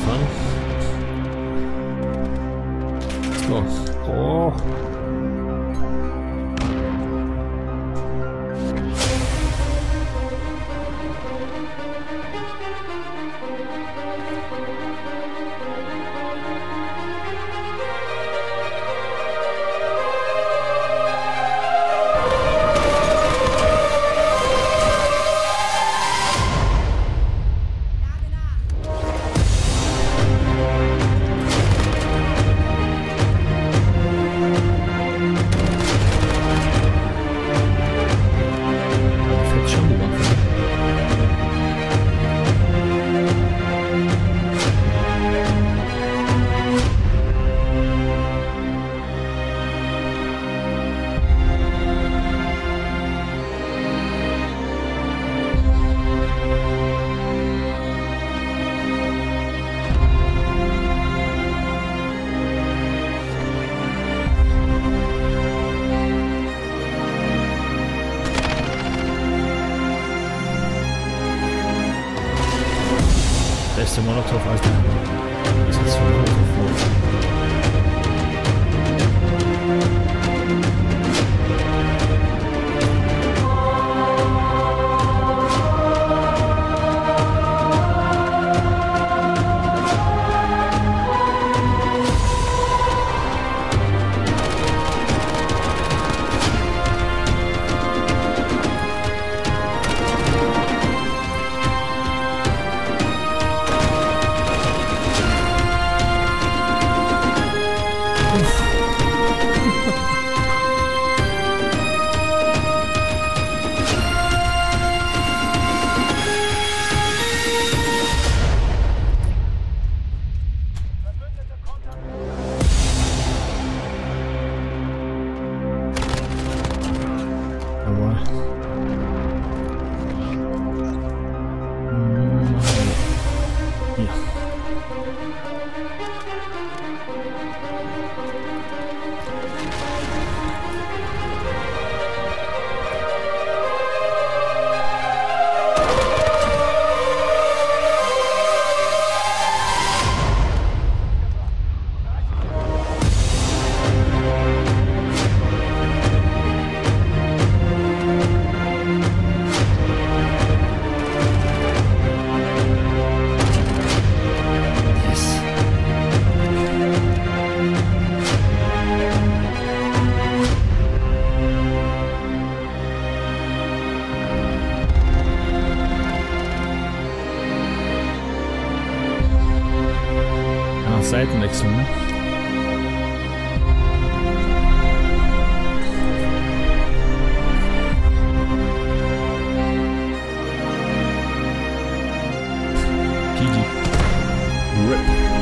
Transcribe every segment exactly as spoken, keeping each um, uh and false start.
fahren. So. Oh. Beste Molotow, Alter. Was ist das für ein Molotow? Seitenwechsel, ne? G G. Rip.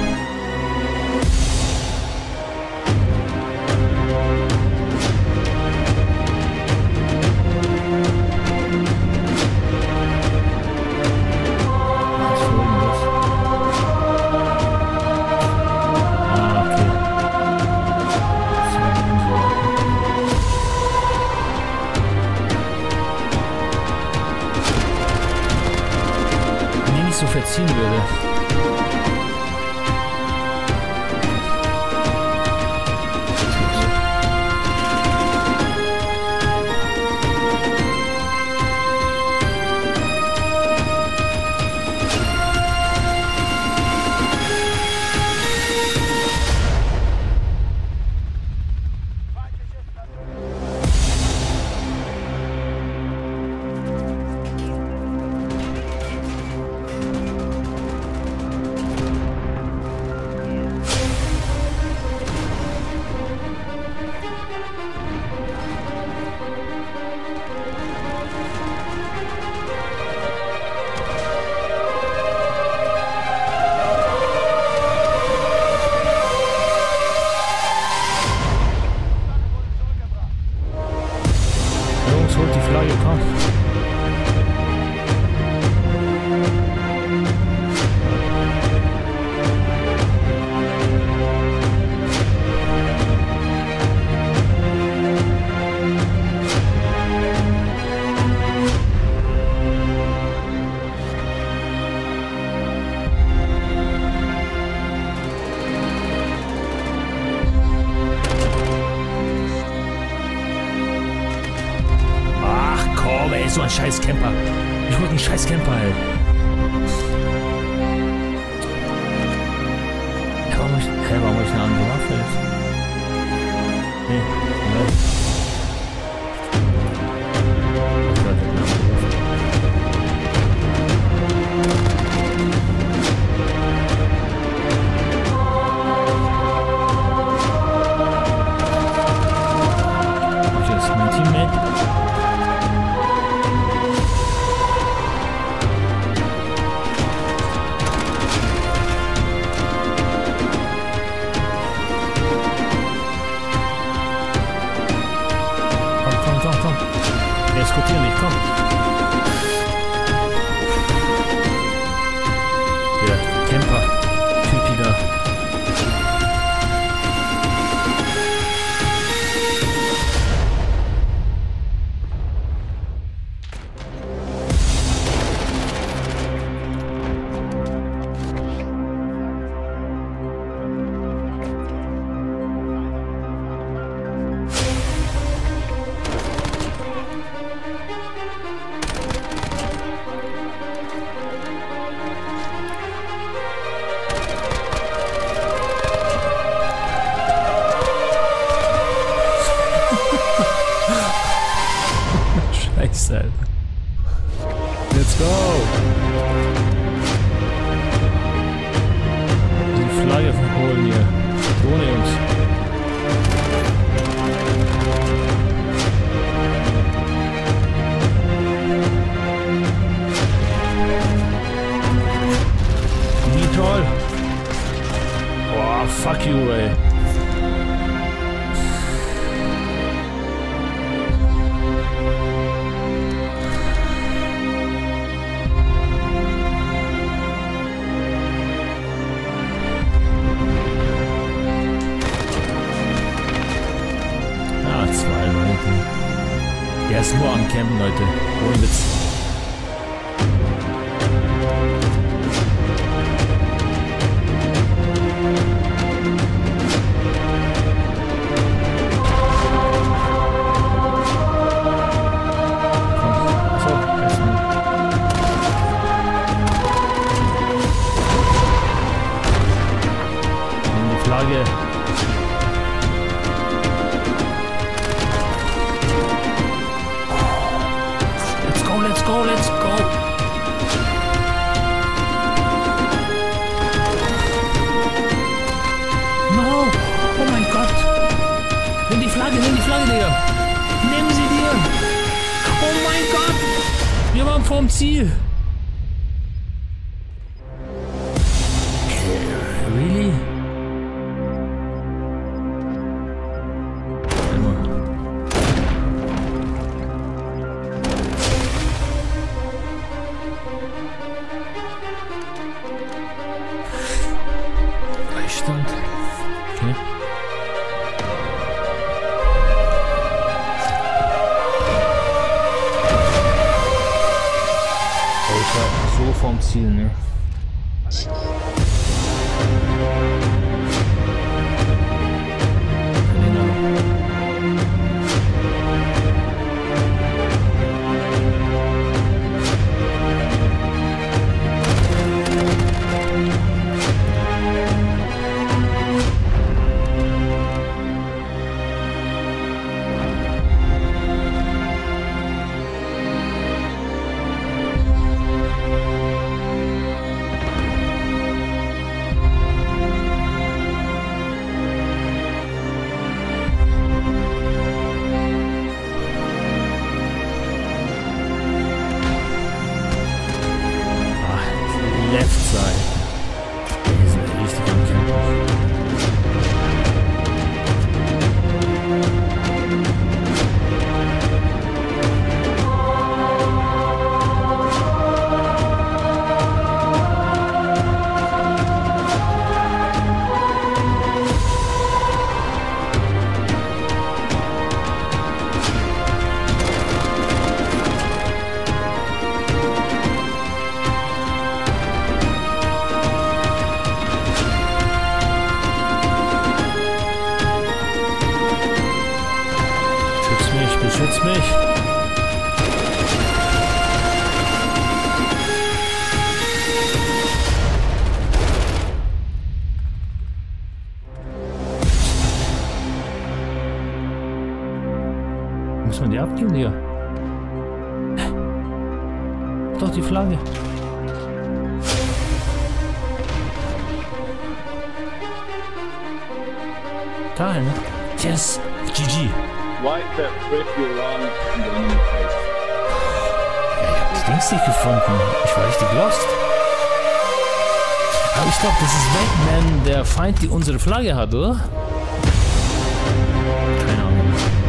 So verziehen würde. bist du ein scheiß Camper. Ich wollte einen scheiß Camper, ey. Hä, warum hab ich, hä, warum hab ich eine andere Waffe jetzt? Nee, nein. Diskutier nicht, komm. Der Camper-Typi da. Scheiße, Alter. Let's go! Die Flagge holen hier. Drohne, Jungs. Troll. Oh, fuck you, ey. Ja, zwei Leute. Der ist nur am Campen, Leute. Ohne Witz. Let's go, let's go, let's go. No, oh mein Gott. Nimm die Flagge, nimm die Flagge, Digga. Nimm sie dir. Oh mein Gott. Wir waren vorm Ziel. Really? Beistand. Okay. Alter, so vom Ziel, ne? Left side. Die sind richtig am Campen. wir die abgeben, Digga? Doch die Flagge. Da, ne? Yes! G G! Wipe that prick you wrong and then you face. Ja, ich hab die Dings nicht gefunden. Ich war richtig lost. Aber ich glaube, das ist Batman, der Feind, die unsere Flagge hat, oder? Keine Ahnung.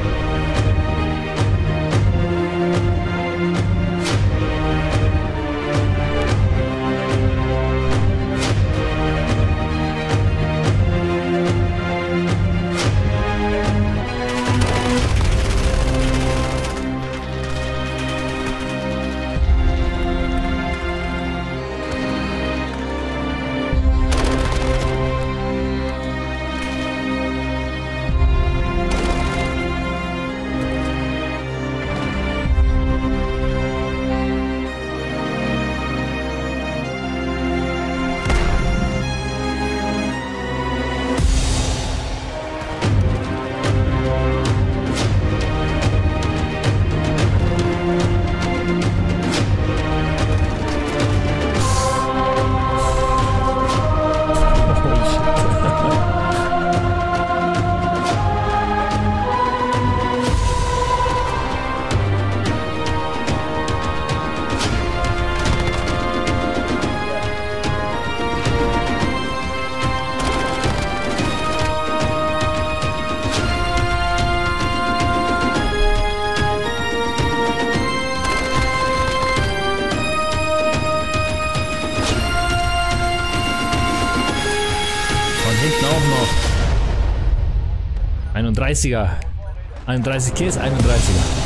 Hinten auch noch. einunddreißiger. einunddreißig Kills, einunddreißiger.